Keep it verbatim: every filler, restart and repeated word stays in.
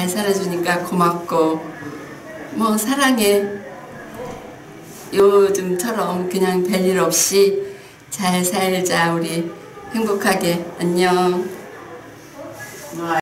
잘 살아주니까 고맙고 뭐 사랑해. 요즘처럼 그냥 별일 없이 잘 살자. 우리 행복하게. 안녕.